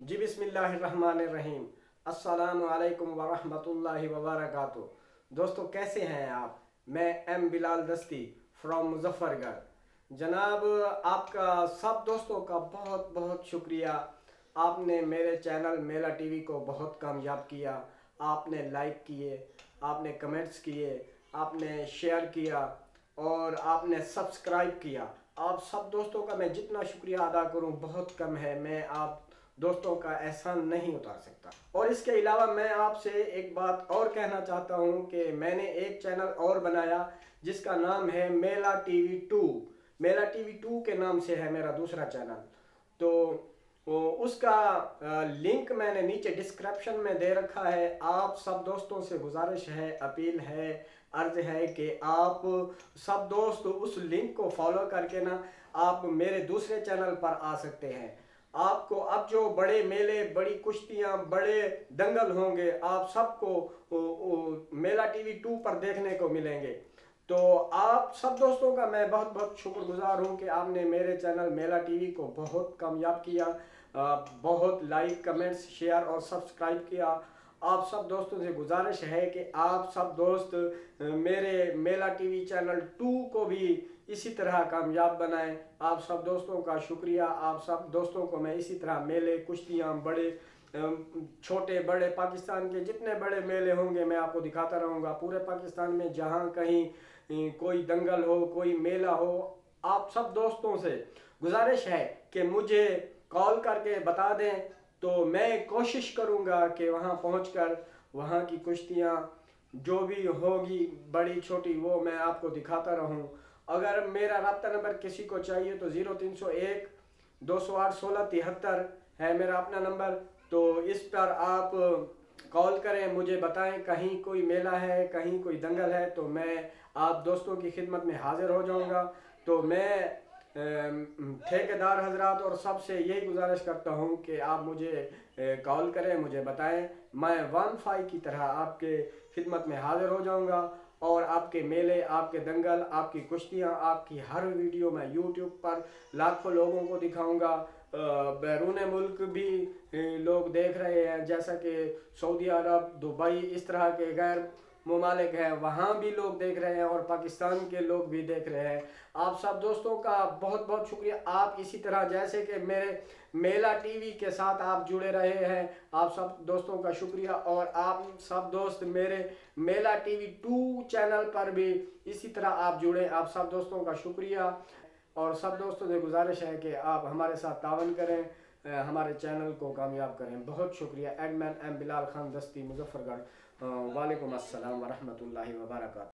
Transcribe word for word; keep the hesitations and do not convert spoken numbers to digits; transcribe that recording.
जी बिस्मिल्लाहिर्रहमानिर्रहीम। अस्सलामु अलैकुम वरहमतुल्लाहि वबरकातुहू। दोस्तों कैसे हैं आप? मैं एम बिलाल दस्ती फ्रॉम मुजफ्फरगढ़। जनाब, आपका सब दोस्तों का बहुत बहुत शुक्रिया। आपने मेरे चैनल मेला टीवी को बहुत कामयाब किया। आपने लाइक किए, आपने कमेंट्स किए, आपने शेयर किया और आपने सब्सक्राइब किया। आप सब दोस्तों का मैं जितना शुक्रिया अदा करूं बहुत कम है। मैं आप दोस्तों का एहसान नहीं उतार सकता। और इसके अलावा मैं आपसे एक बात और कहना चाहता हूं कि मैंने एक चैनल और बनाया जिसका नाम है Mela TV two. Mela TV two के नाम से है मेरा दूसरा चैनल। तो उसका लिंक मैंने नीचे डिस्क्रिप्शन में दे रखा है। आप सब दोस्तों से गुजारिश है, अपील है, अर्ज है कि आप सब दोस्त उस लिंक को फॉलो करके ना आप मेरे दूसरे चैनल पर आ सकते हैं। आपको अब जो बड़े मेले, बड़ी कुश्तियाँ, बड़े दंगल होंगे आप सबको मेला टीवी टू पर देखने को मिलेंगे। तो आप सब दोस्तों का मैं बहुत बहुत शुक्रगुजार हूँ कि आपने मेरे चैनल मेला टीवी को बहुत कामयाब किया, बहुत लाइक, कमेंट्स, शेयर और सब्सक्राइब किया। आप सब दोस्तों से गुजारिश है कि आप सब दोस्त मेरे मेला टीवी चैनल टू को भी इसी तरह कामयाब बनाएं। आप सब दोस्तों का शुक्रिया। आप सब दोस्तों को मैं इसी तरह मेले, कुश्तियाँ, बड़े छोटे बड़े पाकिस्तान के जितने बड़े मेले होंगे मैं आपको दिखाता रहूँगा। पूरे पाकिस्तान में जहाँ कहीं कोई दंगल हो, कोई मेला हो, आप सब दोस्तों से गुजारिश है कि मुझे कॉल करके बता दें तो मैं कोशिश करूँगा कि वहाँ पहुँचकर वहाँ की कुश्तियाँ जो भी होगी बड़ी छोटी वो मैं आपको दिखाता रहूँ। अगर मेरा रब्ता नंबर किसी को चाहिए तो ज़ीरो तीन सौ एक दो सौ आठ सोलह तिहत्तर है मेरा अपना नंबर। तो इस पर आप कॉल करें, मुझे बताएं कहीं कोई मेला है, कहीं कोई दंगल है तो मैं आप दोस्तों की खिदमत में हाजिर हो जाऊंगा। तो मैं ठेकेदार हजरात और सबसे यही गुजारिश करता हूं कि आप मुझे कॉल करें, मुझे बताएं। मैं वन फाइव की तरह आपके खिदमत में हाजिर हो जाऊंगा और आपके मेले, आपके दंगल, आपकी कुश्तियाँ, आपकी हर वीडियो मैं यूट्यूब पर लाखों लोगों को दिखाऊंगा। बैरून मुल्क भी लोग देख रहे हैं, जैसा कि सऊदी अरब, दुबई, इस तरह के गैर ममालिक हैं, वहाँ भी लोग देख रहे हैं और पाकिस्तान के लोग भी देख रहे हैं। आप सब दोस्तों का बहुत बहुत शुक्रिया। आप इसी तरह जैसे कि मेरे मेला टीवी के साथ आप जुड़े रहे हैं, आप सब दोस्तों का शुक्रिया। और आप सब दोस्त मेरे मेला टीवी टू चैनल पर भी इसी तरह आप जुड़े, आप सब दोस्तों का शुक्रिया। और सब दोस्तों से गुजारिश है कि आप हमारे साथ तावन करें, हमारे चैनल को कामयाब करें। बहुत शुक्रिया। एडमैन एम बिलाल खान दस्ती, मुजफ्फरगढ़। वालेकुम अस्सलाम वरहमतुल्लाहि वबरकातुहू।